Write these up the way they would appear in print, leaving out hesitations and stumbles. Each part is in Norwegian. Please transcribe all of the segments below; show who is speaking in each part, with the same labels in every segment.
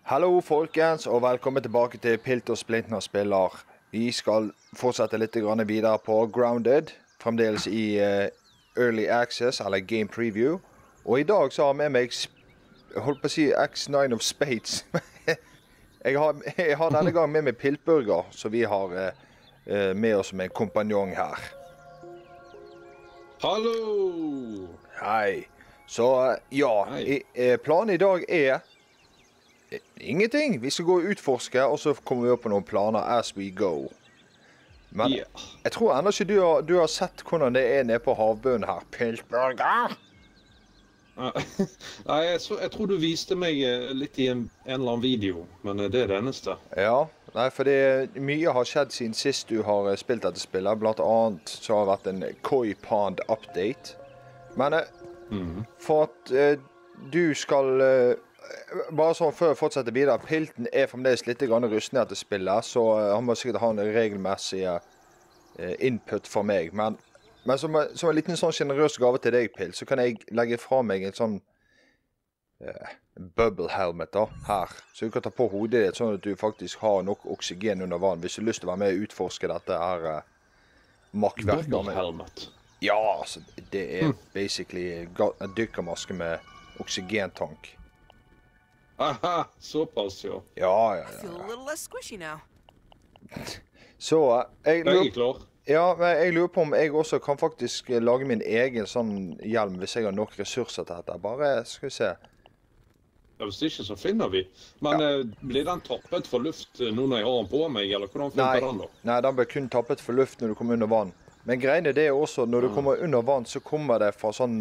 Speaker 1: Hallo folkens, og velkommen tilbake til Pilt og Splintner spiller. Vi skal fortsette litt videre på Grounded, fremdeles i Early Access, eller Game Preview. Og i dag så har jeg med meg, holdt på å si, X9 of Spades. jeg har denne gang med meg Piltburger, så vi har med oss med en kompanjong her.
Speaker 2: Hallo!
Speaker 1: Hei. Så ja, planen i dag er ingenting. Vi skal gå og utforske, og så kommer vi opp på noen planer as we go. Men jeg tror ennå ikke du har sett hvordan det er nede på havbunnen her. Piltburger!
Speaker 2: Nei, jeg tror du viste meg litt i en eller annen video, men det er det eneste.
Speaker 1: Ja, nei, for mye har skjedd siden sist du har spilt dette spillet. Blant annet så har det vært en Koi Pond update. Men for at du skal... bare sånn før jeg fortsetter videre, Pilten er fremdeles litt rusten etter spillet, så han må sikkert ha en regelmessig input for meg. Men som en liten sånn generøs gave til deg, Pilt, så kan jeg legge fra meg en sånn bubble helmet da, her. Så du kan ta på hodet ditt, sånn at du faktisk har nok oksygen under vann, hvis du har lyst til å være med og utforske dette her makkverket.
Speaker 2: Bubble helmet?
Speaker 1: Ja, altså, det er basically en dykkermaske med oksygentank.
Speaker 2: Aha, såpass, jo.
Speaker 1: Ja.
Speaker 3: I feel a little less squishy now.
Speaker 1: Så
Speaker 2: Jeg er klar.
Speaker 1: Ja, men jeg lurer på om jeg også kan faktisk lage min egen sånn hjelm hvis jeg har nok ressurser til dette. Bare, skal vi se.
Speaker 2: Ja, hvis ikke så finner vi. Men blir den tappet for luft nå når jeg har den på meg, eller hvordan funker den da?
Speaker 1: Nei, den blir kun tappet for luft når du kommer under vann. Men greiene det er også, når du kommer under vann, så kommer det fra sånn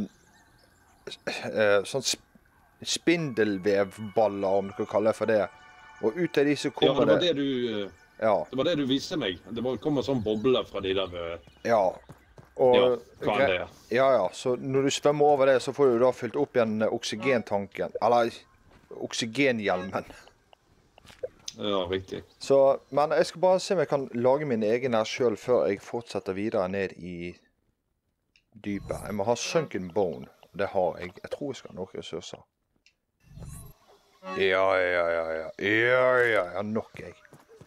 Speaker 1: spindelvevballer, om du kan kalle det for det. Og ut av de så kommer
Speaker 2: det var det du viste meg. Det kommer sånn boble fra de der...
Speaker 1: Ja. Og,
Speaker 2: hva er det?
Speaker 1: Ja, så når du svømmer over det, så får du da fylt opp igjen oksygentanken. Eller oksygenhjelmen.
Speaker 2: Ja, riktig.
Speaker 1: Så, men jeg skal bare se om jeg kan lage min egen her selv før jeg fortsetter videre ned i dypet. Jeg må ha sunken bone. Det har jeg. Jeg tror jeg skal ha nok ressurser. Ja, nok jeg.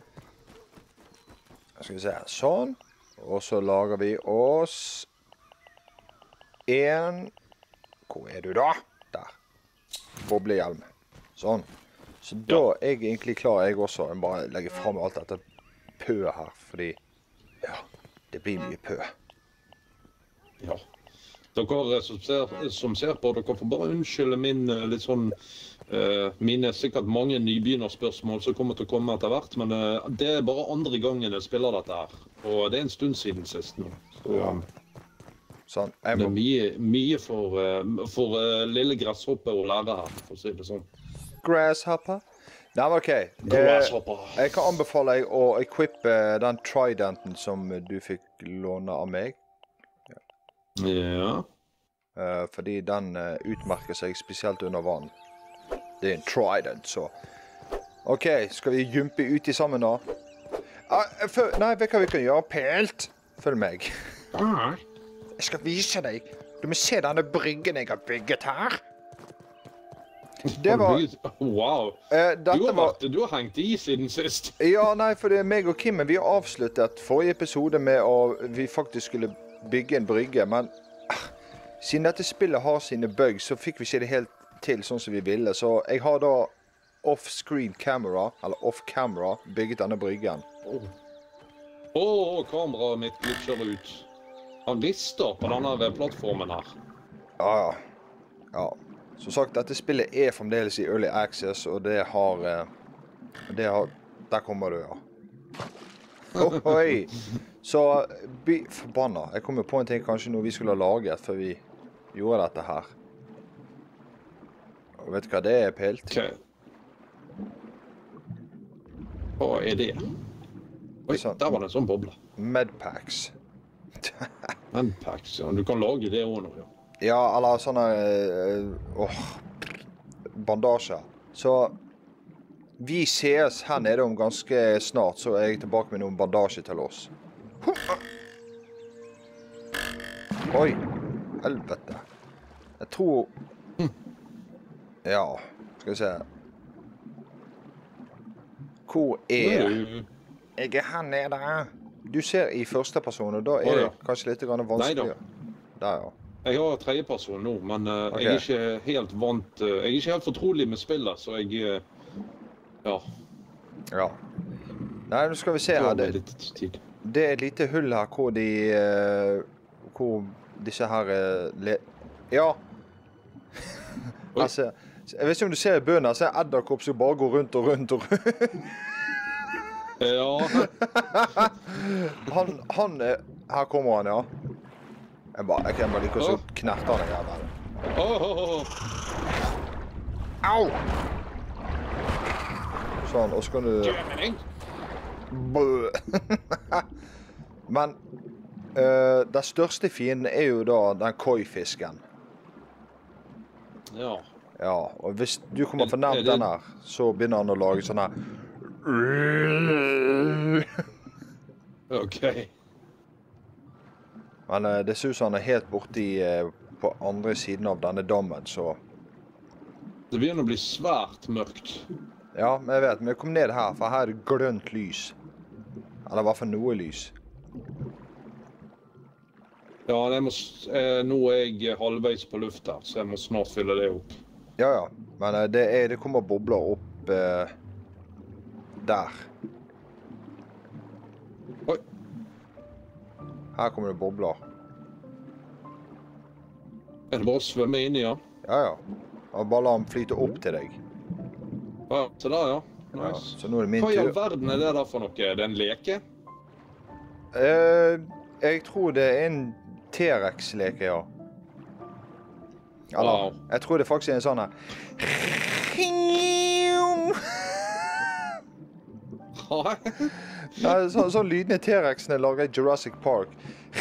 Speaker 1: Skal vi se her, sånn. Og så lager vi oss en... Hvor er du da? Der. Boblehjelm. Sånn. Så da er jeg egentlig klar, jeg også. Jeg bare legger frem alt dette pø her, fordi... Ja, det blir mye pø.
Speaker 2: Ja. Dere som ser på, dere får bare unnskylde min litt sånn... mine sikkert mange nybegynnerspørsmål som kommer til å komme etter hvert, men det er bare andre gangen jeg spiller dette her. Og det er en stund siden sist nå. Så,
Speaker 1: sånn,
Speaker 2: det er mye for lille gresshoppe å lære her, for å si det sånn.
Speaker 1: Grasshopper? Nei, men ok. Jeg kan anbefale deg å equippe den tridenten som du fikk låne av meg.
Speaker 2: Ja.
Speaker 1: Fordi den utmerker seg spesielt under vann. Det er en trident, så... Ok, skal vi jumpe ut i sammen da? Nei, vet du hva vi kan gjøre? Pilt! Følg meg. Jeg skal vise deg. Du må se denne bryggen jeg har bygget her. Det var...
Speaker 2: Wow. Du har hengt i siden sist.
Speaker 1: Ja, nei, for det er meg og Kim, vi har avsluttet forrige episode med at vi faktisk skulle bygge en brygge, men siden dette spillet har sine bugs, så fikk vi ikke det helt til sånn som vi ville. Så jeg har da off-screen camera, eller off-camera, bygget denne bryggen.
Speaker 2: Kameraet mitt glitcher ut. Han rister på denne plattformen her.
Speaker 1: Ja. Som sagt, dette spillet er fremdeles i Early Access, og der kommer du, ja. Ohoi! Så, forbanna. Jeg kom jo på en ting kanskje noe vi skulle ha laget før vi gjorde dette her. Og vet du hva det er, Pilt?
Speaker 2: Hva er det? Oi, der var det en sånn boble.
Speaker 1: Medpacks.
Speaker 2: Medpacks, ja. Du kan lage det også nå, ja.
Speaker 1: Ja, eller sånne... bandasjer. Så vi ses her nede om ganske snart, så er jeg tilbake med noen bandasjer til oss. Oi, helvete. Jeg tror... Ja, skal vi se. Hvor er... Jeg er her nede. Du ser i første person, og da er det kanskje litt vanskelig. Der, ja.
Speaker 2: Jeg har tredje person nå, men jeg er ikke helt vant... Jeg er ikke helt fortrolig med spillet, så jeg... Ja.
Speaker 1: Ja. Nei, nå skal vi se her. Det er et lite hull her hvor hvor disse her... Ja. Altså, jeg vet ikke om du ser i bønnen her, så er edderkopp som bare går rundt og rundt og rundt.
Speaker 2: Ja.
Speaker 1: Her kommer han, ja. Jeg kan bare like å knerte han her. Au! Sånn, og så kan du... Men den største fienden er jo da den koi-fisken.
Speaker 2: Ja.
Speaker 1: Ja, og hvis du kommer for nærmt den her, så begynner han å lage sånn her...
Speaker 2: Ok.
Speaker 1: Men det ser ut som han er helt borte på andre siden av denne dammen, så...
Speaker 2: Det begynner å bli svært mørkt.
Speaker 1: Ja, men jeg vet, men jeg kom ned her, for her er det grønt lys. Eller i hvert fall noe lys.
Speaker 2: Ja, nå er jeg halvveis på luft her, så jeg må snart fylle det opp.
Speaker 1: Ja, men det kommer bobler opp der.
Speaker 2: Oi.
Speaker 1: Her kommer det bobler.
Speaker 2: Er det bare å svømme inn i, ja?
Speaker 1: Ja. Og bare la den flyte opp til deg.
Speaker 2: Ja, så der, ja. Nice.
Speaker 1: Ja, så nå er det min tur.
Speaker 2: Hva i all verden er det der for noe? Er det en leke?
Speaker 1: Jeg tror det er en T-Rex-leke, ja. Eller, jeg tror det faktisk er en sånn her. Nei, sånn lydende T-Rexene lager i Jurassic Park.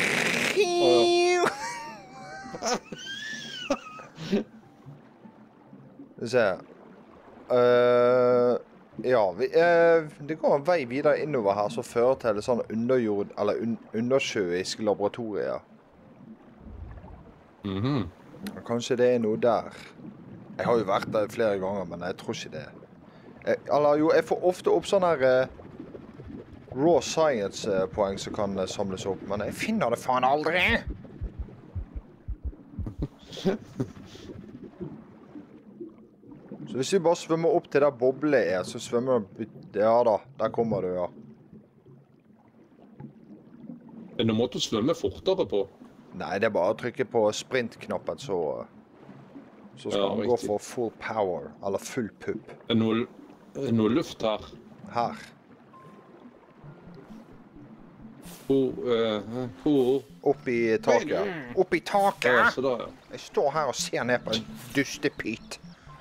Speaker 1: Vi ser. Ja, det går en vei videre innover her som fører til sånn underjord, eller undersjøisk laboratorier. Kanskje det er noe der. Jeg har jo vært der flere ganger, men jeg tror ikke det. Jeg får ofte opp sånne her raw science-poeng som kan samles opp, men jeg finner det faen aldri! Så hvis vi bare svømmer opp til der boblet er, så svømmer du... Ja da, der kommer du, ja.
Speaker 2: Er det noen måte å svømme fortere på?
Speaker 1: Nei, det er bare å trykke på sprint-knappen, så skal han gå for full power, eller full pupp.
Speaker 2: Er det noe luft her?
Speaker 1: Her. Oppi taket. Oppi taket!
Speaker 2: Ja, så da, ja.
Speaker 1: Jeg står her og ser ned på en dustepyt.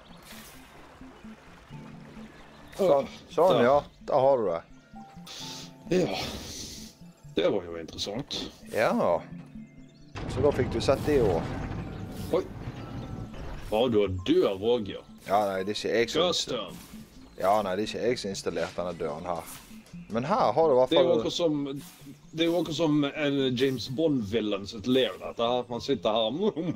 Speaker 1: Sånn, ja. Da har du det.
Speaker 2: Ja. Det var jo interessant.
Speaker 1: Ja. Så da fikk du sett det også.
Speaker 2: Oi. Ja, du har dør også, ja.
Speaker 1: Ja, nei, det er ikke jeg som... det er ikke jeg som installerte denne døren her. Men her har du i hvert fall...
Speaker 2: Det er jo også som en James Bond-villain sitt ler dette her. Man sitter her...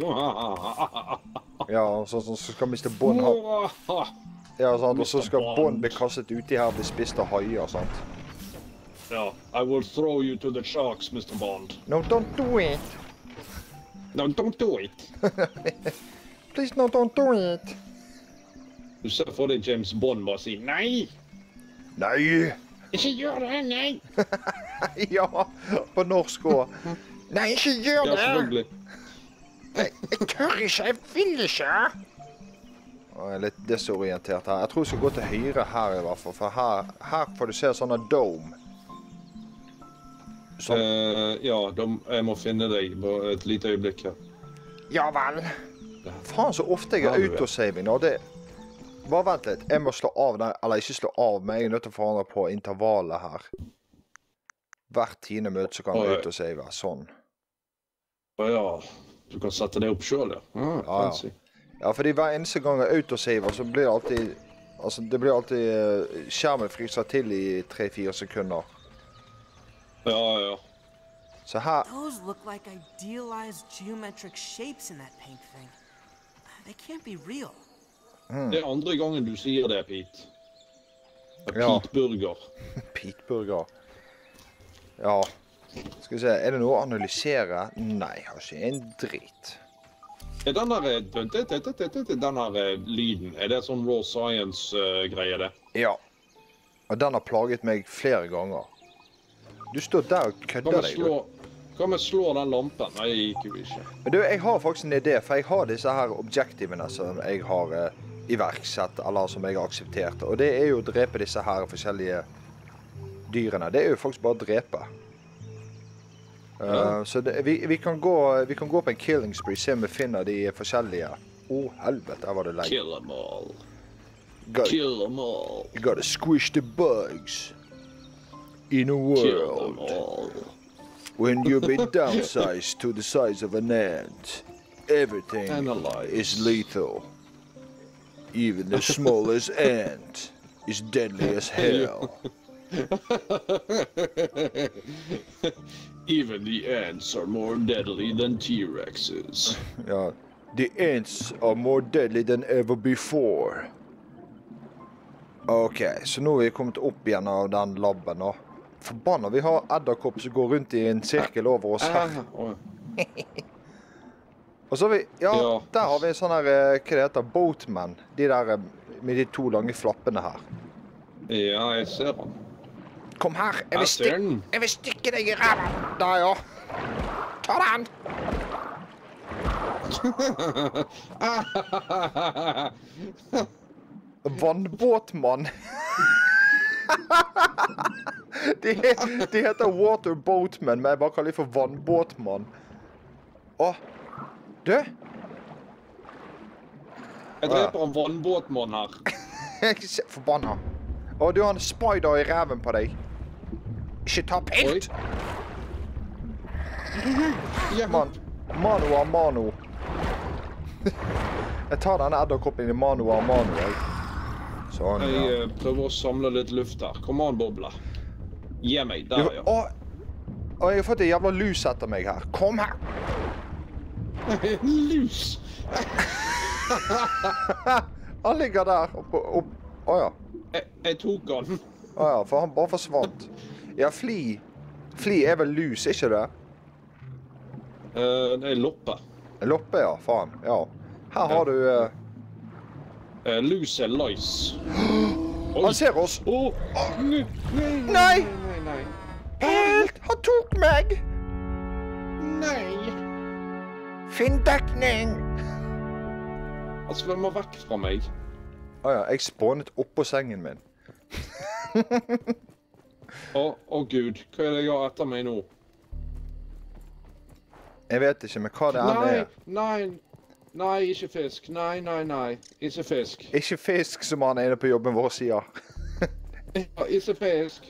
Speaker 1: Ja, så skal Mr. Bond ha... Ja, sant, og så skal Bond bli kastet uti her og bli spist av haier, sant?
Speaker 2: Ja, I will throw you to the sharks, Mr. Bond.
Speaker 1: No, don't do it!
Speaker 2: No, don't do it!
Speaker 1: Please, no, don't do it!
Speaker 2: Du ser for deg James Bond bare si nei!
Speaker 1: Nei!
Speaker 2: Ikke gjør det, nei!
Speaker 1: Ja, på norsk også. Nei, ikke gjør det!
Speaker 2: Ja, selvfølgelig.
Speaker 1: Jeg tør ikke, jeg vil ikke! Jeg er litt desorientert her. Jeg tror jeg skal gå til høyre her i hvert fall, for her får du se sånne dome.
Speaker 2: Sånn. Ja, jeg må finne deg på et lite øyeblikk her.
Speaker 1: Ja vel. Faen så ofte jeg er autosaving, og det... Bare vent litt, jeg må slå av den, eller ikke slå av, men jeg er nødt til å forandre på intervallet her. Hvert 10. minutt så kan du autosave, sånn.
Speaker 2: Ja, du kan sette det opp selv, ja.
Speaker 1: Ja. Ja, fordi hver eneste gang jeg autosaver, så blir det alltid... Altså, det blir alltid... Skjermen fryser til i 3-4 sekunder.
Speaker 2: Ja.
Speaker 1: Så her...
Speaker 3: Those look like idealized geometric shapes in that pink thing. They can't be real.
Speaker 2: Det er andre gangen du sier det, Pete.
Speaker 1: Ja.
Speaker 2: Pete Burger.
Speaker 1: Pete Burger. Ja. Skal vi se, er det noe å analysere? Nei, jeg har ikke en drit.
Speaker 2: Er den her lyden, er det sånn raw science-greie det?
Speaker 1: Ja. Og den har plaget meg flere ganger. Du står der og kødder deg.
Speaker 2: Kan vi slå den lampen? Nei, det gikk jo ikke.
Speaker 1: Men du, jeg har faktisk en idé, for jeg har disse her objektivene som jeg har iverksett, eller som jeg har akseptert. Og det er jo å drepe disse her forskjellige dyrene. Det er jo faktisk bare å drepe. Så det, vi kan gå på en killing spree, se om vi finner de forskjellige. Helvete, her var det lenge.
Speaker 2: Kill them all.
Speaker 1: Kill
Speaker 2: them all.
Speaker 1: You gotta squish the bugs in a world.
Speaker 2: Kill them all.
Speaker 1: When you've been downsized to the size of an ant, everything is lethal. Even the smallest ant is deadly as hell.
Speaker 2: Even the ants are more deadly than T-Rexes.
Speaker 1: Ja, the ants are more deadly than ever before. Ok, så nå er vi kommet opp igjen av den labben nå. Forbanna, vi har edderkopp som går rundt i en sirkel over oss her. Og så har vi, ja, der har vi en sånn her, hva det heter, boatman. De der med de to lange flappene her.
Speaker 2: Ja, jeg ser den.
Speaker 1: Kom her, jeg vil stikke deg i ræven. Der, ja. Ta den. Vannbåtmann. De heter Water Boatman, men jeg bare kaller dem for Vannbåtmann. Åh, du?
Speaker 2: Jeg dreper en vannbåtmann her.
Speaker 1: Jeg er ikke forbanna. Åh, du har en spider i ræven på deg. Ikke ta pilt! Mano a mano. Jeg tar denne edderkoppen i mano a mano, jeg. Sånn, ja.
Speaker 2: Jeg prøver å samle litt luft her. Kom an, boble. Gi meg, der, ja.
Speaker 1: Åh, jeg har fått en jævla lus etter meg her. Kom her!
Speaker 2: En lus!
Speaker 1: Han ligger der Åja.
Speaker 2: Jeg tok han.
Speaker 1: Åja, for han bare forsvant. Ja, fli er vel lus, ikke det?
Speaker 2: Det er loppe.
Speaker 1: Loppe, ja, faen. Ja. Her har du...
Speaker 2: Lus er lice.
Speaker 1: Han ser oss.
Speaker 2: Nei!
Speaker 1: Helt! Han tok meg!
Speaker 2: Nei!
Speaker 1: Finn dekning!
Speaker 2: Han svømmer vekk fra meg.
Speaker 1: Åja, jeg spånet oppå sengen min.
Speaker 2: Å Gud, hva er det jeg har etter meg nå?
Speaker 1: Jeg vet ikke, men hva det er.
Speaker 2: Nei, ikke fisk. Nei, ikke fisk.
Speaker 1: Ikke fisk, som han ene på jobben vår sier.
Speaker 2: Ja, ikke fisk.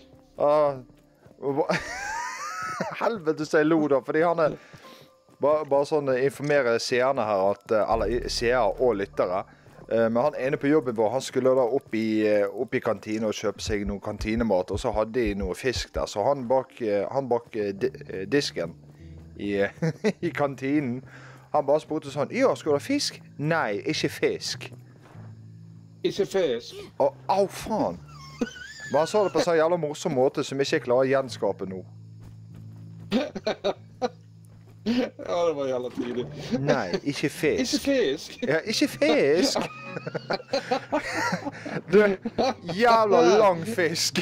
Speaker 1: Helvete så jeg lo da, fordi han er bare sånn informerer seerne her, eller seere og lyttere. Men han ene på jobben vår, han skulle da opp i kantine og kjøpe seg noe kantinemat, og så hadde de noe fisk der, så han bak disken i kantinen, han bare spurte sånn, ja, skal du ha fisk? Nei, ikke fisk.
Speaker 2: Ikke fisk?
Speaker 1: Au, faen. Men han sa det på en sånn jævla morsom måte som ikke jeg klarer å gjenskape nå.
Speaker 2: Ja, det var jævla tidlig.
Speaker 1: Nei, ikke fisk.
Speaker 2: Ikke fisk?
Speaker 1: Ja, ikke fisk. Du, jævla lang fisk.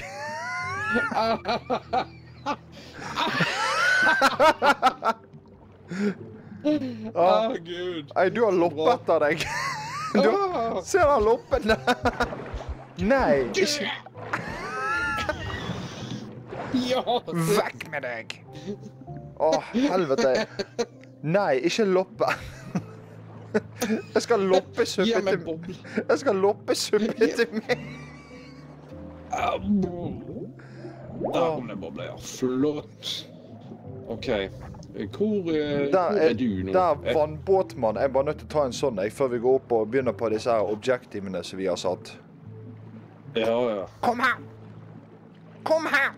Speaker 2: Gud.
Speaker 1: Nei, du har loppe etter deg. Ser han loppen der? Nei, ikke.
Speaker 2: Ja.
Speaker 1: Vekk med deg. Helvete. Nei, ikke loppe. Jeg skal loppesuppe til meg. Jeg skal loppesuppe til meg.
Speaker 2: Der kom det boble, ja. Flott. Ok. Hvor er du nå?
Speaker 1: Der vannbåtmann. Jeg er bare nødt til å ta en sånn, før vi går opp og begynner på disse her objektivene som vi har satt.
Speaker 2: Ja.
Speaker 1: Kom her! Kom her!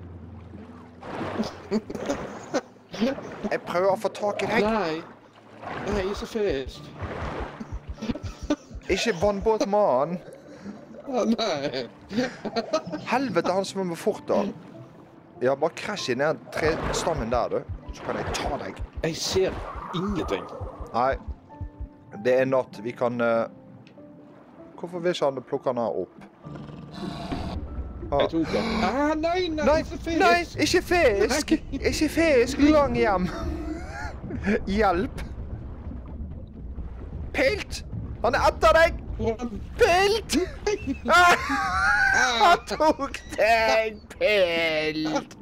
Speaker 1: Jeg prøver å få tak i deg.
Speaker 2: Nei, ikke fisk.
Speaker 1: Ikke vannbåtmann.
Speaker 2: Nei.
Speaker 1: Helvete, han som må fort da. Ja, bare krasj i den trestammen der, du. Så kan jeg ta deg.
Speaker 2: Jeg ser ingenting.
Speaker 1: Nei, det er natt. Vi kan... Hvorfor vil ikke han plukke den her opp?
Speaker 2: Jeg tok den. Nei, ikke fisk!
Speaker 1: Nei, ikke fisk! Ikke fisk, lang hjem! Hjelp! Pilt! Han er etter deg! Pilt! Han tok deg, Pilt!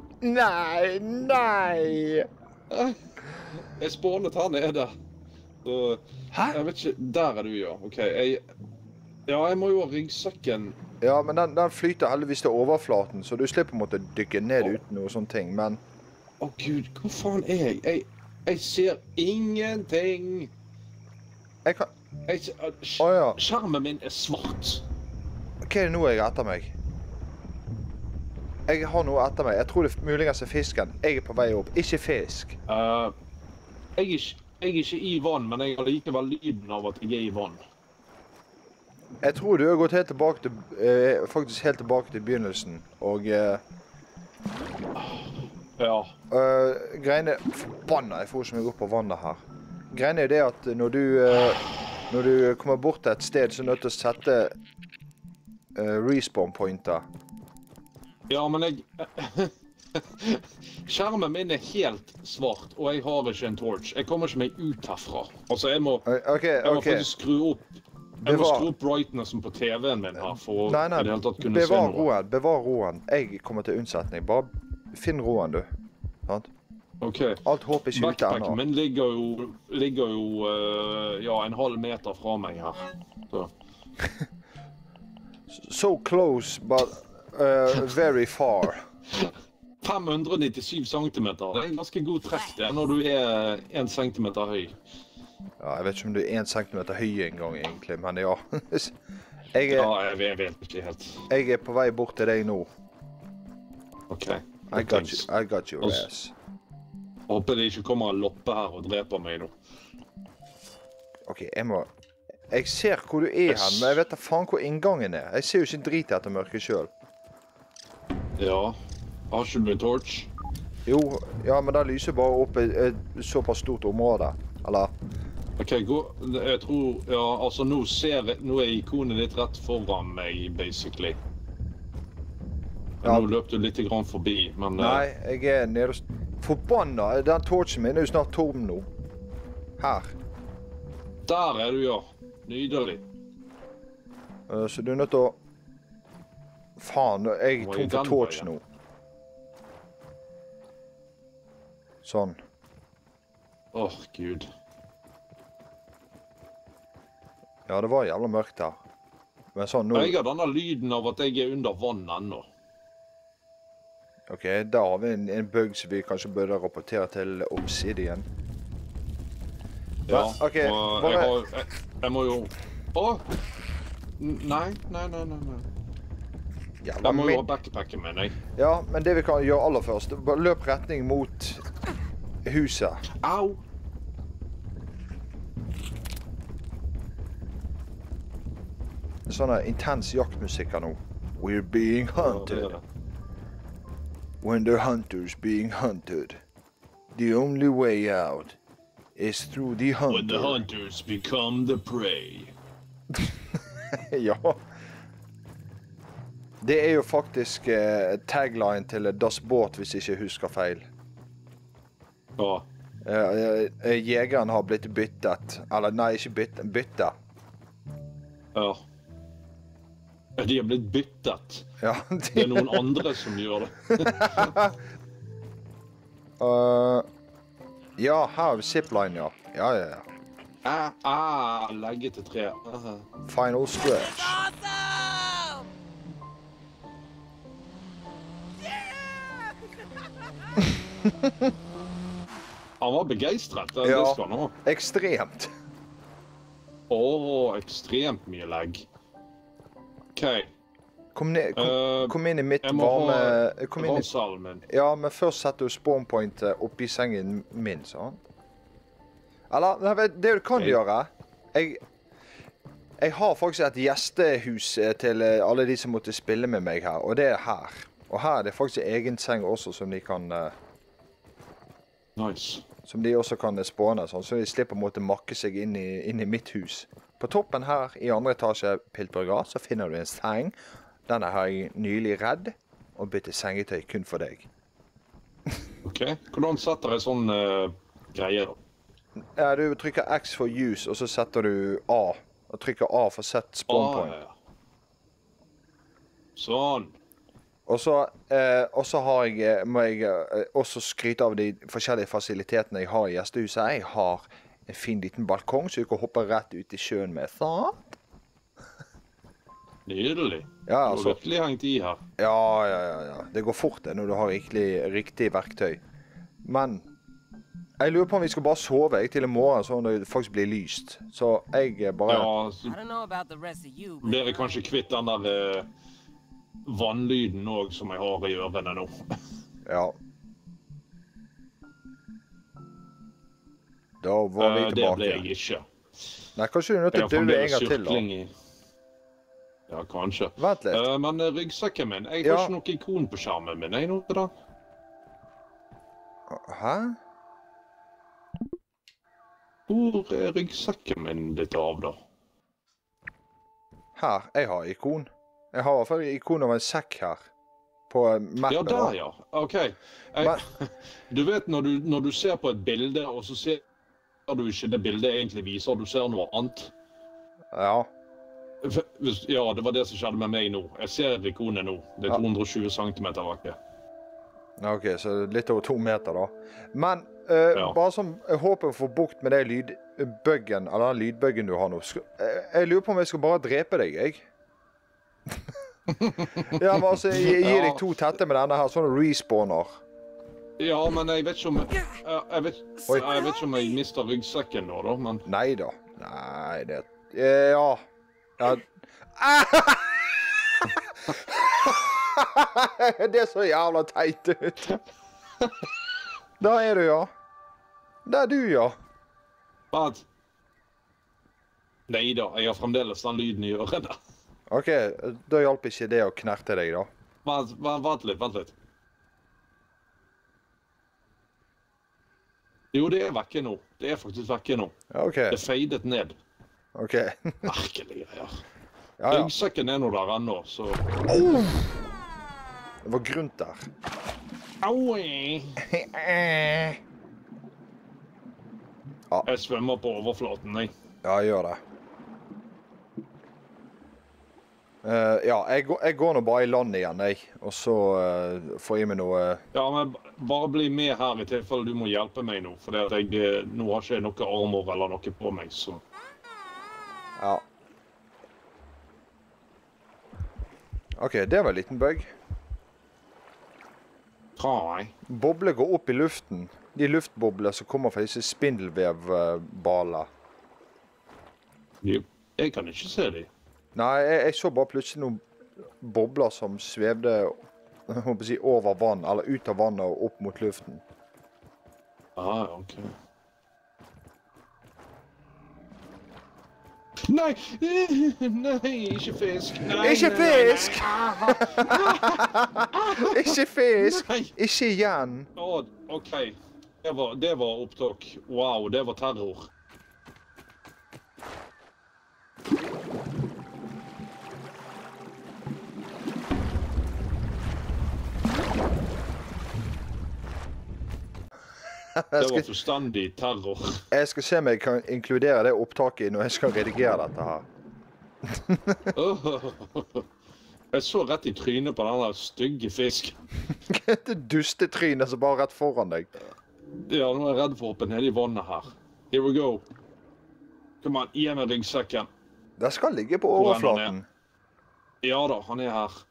Speaker 1: Nei!
Speaker 2: Jeg spånet her nede. Så,
Speaker 1: Hæ?
Speaker 2: jeg vet ikke, der er du, ja. Ok, jeg må jo ha ryggsekken.
Speaker 1: Ja, men den flyter heldigvis til overflaten, så du slipper å måtte dykke ned uten noe sånne ting, men...
Speaker 2: Å Gud, hvor faen er jeg? Jeg ser ingenting.
Speaker 1: Jeg kan... ja.
Speaker 2: Skjermen min er svart.
Speaker 1: Hva er det nå jeg er etter meg? Jeg har noe etter meg. Jeg tror det muligens er fisken. Jeg er på vei opp. Ikke fisk.
Speaker 2: Jeg er ikke i vann, men jeg har likevel lyden av at jeg er i vann.
Speaker 1: Jeg tror du har gått helt tilbake til, faktisk helt tilbake til begynnelsen, og...
Speaker 2: Ja.
Speaker 1: Greiene... Forbanna, jeg får så mye opp på vannet her. Greiene er det at når du kommer bort til et sted, så er du nødt til å sette respawn pointer.
Speaker 2: Ja, men jeg... Skjermen min er helt svart, og jeg har ikke en torch. Jeg kommer ikke meg ut herfra. Altså, jeg må faktisk skru opp. Jeg må skru opp brightnessen på TV-en min her, for å i det hele tatt kunne se noe.
Speaker 1: Bevar roen. Jeg kommer til unnsetning. Bare finn roen, du. Sant?
Speaker 2: Ok.
Speaker 1: Alt håp er ikke ute ennå.
Speaker 2: Backpacken min ligger jo ja, en halv meter fra meg her. Så.
Speaker 1: So close, but very far.
Speaker 2: 597 centimeter. Det er en ganske god trekk det, når du er 1 centimeter høy.
Speaker 1: Ja, jeg vet ikke om du er 1 centimeter høy en gang egentlig, men ja.
Speaker 2: Jeg vet ikke helt.
Speaker 1: Jeg er på vei bort til deg nå.
Speaker 2: Ok.
Speaker 1: I got your ass.
Speaker 2: Håper det ikke kommer en loppe her og dreper meg nå.
Speaker 1: Ok, jeg ser hvor du er hen, men jeg vet da faen hvor inngangen er. Jeg ser jo ikke drit etter mørket selv.
Speaker 2: Ja. Har ikke du en torch?
Speaker 1: Jo, ja, men det lyser bare opp et såpass stort område. Eller?
Speaker 2: Ok, jeg tror, ja, altså nå er ikonet ditt rett foran meg, basically. Ja. Nå løp du litt grann forbi, men...
Speaker 1: Nei, jeg er nede og... Forbanna, den torchen min er jo snart tom nå. Her.
Speaker 2: Der er du, ja. Nydelig.
Speaker 1: Så du er nødt til å... Faen, jeg er tom for torch nå. Sånn.
Speaker 2: Åh, Gud.
Speaker 1: Ja, det var jævla mørkt her. Men sånn nå...
Speaker 2: Jeg har denne lyden av at jeg er under vann ennå.
Speaker 1: Ok, da har vi en bug som vi kanskje burde rapportere til Obsidian.
Speaker 2: Ja,
Speaker 1: ok,
Speaker 2: bare... Jeg må jo... Åh! Nei. Jeg må jo ha backpacken med, nei.
Speaker 1: Ja, men det vi kan gjøre aller først, bare løp retning mot huset.
Speaker 2: Au!
Speaker 1: Det er sånn intens jaktmusikk her nå. We're being hunted. When the hunter's being hunted, the only way out is through the hunter.
Speaker 2: When the hunters become the prey.
Speaker 1: Ja. Det er jo faktisk tagline til Das Boot, hvis jeg ikke husker feil.
Speaker 2: Ja.
Speaker 1: Jegeren har blitt byttet. Eller nei, ikke byttet.
Speaker 2: Ja. De har blitt byttet.
Speaker 1: Ja,
Speaker 2: det er noen andre som gjør det.
Speaker 1: Ja, her har vi zipline, ja. Ja.
Speaker 2: Legge til 3.
Speaker 1: Final stretch.
Speaker 3: Awesome!
Speaker 2: Han var begeistret, det skal han ha.
Speaker 1: Ekstremt.
Speaker 2: Ekstremt mye legg. Ok.
Speaker 1: Kom inn i mitt varme...
Speaker 2: Vannsalmen.
Speaker 1: Ja, men først setter du spawn point oppi sengen min, sånn. Eller, det du kan gjøre, Jeg har faktisk et gjestehus til alle de som måtte spille med meg her, og det er her. Og her er det faktisk en egen seng også som de kan...
Speaker 2: Nice.
Speaker 1: Som de også kan spåne, sånn, så de slipper å måtte makke seg inn i mitt hus. På toppen her, i andre etasje, Piltburger, så finner du en seng. Denne har jeg nylig redd, og byttet sengetøy kun for deg.
Speaker 2: Ok, hvordan setter jeg sånn greie da?
Speaker 1: Ja, du trykker X for use, og så setter du A. Og trykker A for set spawn point.
Speaker 2: Ja. Sånn.
Speaker 1: Og så må jeg også skryte av de forskjellige fasilitetene jeg har i gjestehuset. Jeg har en fin liten balkong, så du kan hoppe rett ut i sjøen med. Sant?
Speaker 2: Nydelig.
Speaker 1: Ja,
Speaker 2: Du har virkelig hengt i her.
Speaker 1: Ja. Det går fort det når du har riktig verktøy. Men jeg lurer på om vi skal bare sove til i morgen, sånn at det faktisk blir lyst. Så jeg bare...
Speaker 2: Ja, så
Speaker 3: I don't know about the rest of you,
Speaker 2: blir jeg kanskje kvitt den der vannlyden også, som jeg har i ørene nå.
Speaker 1: Ja. Da var vi tilbake.
Speaker 2: Det ble jeg ikke.
Speaker 1: Nei, kanskje du er nødt til å døde en gang til da.
Speaker 2: Ja, kanskje.
Speaker 1: Vent litt.
Speaker 2: Men ryggsekken min, jeg har ikke noe ikon på skjermen min. Jeg nå til den.
Speaker 1: Hæ?
Speaker 2: Hvor er ryggsekken min blitt av da?
Speaker 1: Her, jeg har ikon. Jeg har i hvert fall ikon av en sekk her. På mappen.
Speaker 2: Ja, der ja. Ok. Du vet når du ser på et bilde, og så ser du ikke det bildet egentlig viser, du ser noe annet.
Speaker 1: Ja.
Speaker 2: Ja, det var det som skjedde med meg nå. Jeg ser ikonet nå. Det er 220 cm vekk.
Speaker 1: Ok, så litt over 2 meter da. Men bare som jeg håper å få bukt med det lydbuggen, eller den lydbuggen du har nå. Jeg lurer på om jeg skal bare drepe deg, jeg. Ja, men altså, jeg gir deg 2 tette med denne her, sånn respawner.
Speaker 2: Ja, men jeg vet ikke om jeg vet ikke om jeg mister ryggsekken nå da, men...
Speaker 1: Neida. Nei, det... Ja. Det er så jævla teit ut. Der er du, ja. Der er du, ja.
Speaker 2: Hva? Neida, jeg har fremdeles den lyden i ørene.
Speaker 1: Ok, da hjalp ikke det å knerte deg, da.
Speaker 2: Vent litt. Jo, det er vekke nå. Det er faktisk vekke nå.
Speaker 1: Ok.
Speaker 2: Det er feidet ned.
Speaker 1: Ok.
Speaker 2: Merkelige greier.
Speaker 1: Ja.
Speaker 2: Ryggsekken er nå der ennå, så...
Speaker 1: Det var grunt der.
Speaker 2: Aui! Jeg svømmer på overflaten, jeg.
Speaker 1: Ja, jeg gjør det. Ja, jeg går nå bare i land igjen, jeg. Og så får jeg med noe...
Speaker 2: Ja, men bare bli med her i tilfelle du må hjelpe meg nå. For nå har ikke jeg noe armor eller noe på meg, så...
Speaker 1: Ja. Ok, det var en liten bug.
Speaker 2: Nei.
Speaker 1: Bobler går opp i luften. De luftbobler som kommer fra disse spindelvevbaler.
Speaker 2: Jeg kan ikke se dem.
Speaker 1: Nei, jeg så bare plutselig noen bobler som svevde over vann, eller ut av vannet og opp mot luften.
Speaker 2: Ok. Nei, ikke fisk. Nei,
Speaker 1: ikke fisk! Ikke fisk!
Speaker 2: Nei.
Speaker 1: Ikke igjen.
Speaker 2: Ok. Det var opptak. Wow, det var terror. Det var forstandig terror.
Speaker 1: Jeg skal se om jeg kan inkludere det opptaket når jeg skal redigere dette her.
Speaker 2: Jeg så rett i trynet på denne stygge fisk.
Speaker 1: Det dustetrynet som bare rett foran deg.
Speaker 2: Ja, nå er jeg redd for å hoppe ned i vannet her. Here we go. Kom an, gi meg ryggsekken.
Speaker 1: Det skal ligge på overflaten.
Speaker 2: Ja da, han er her.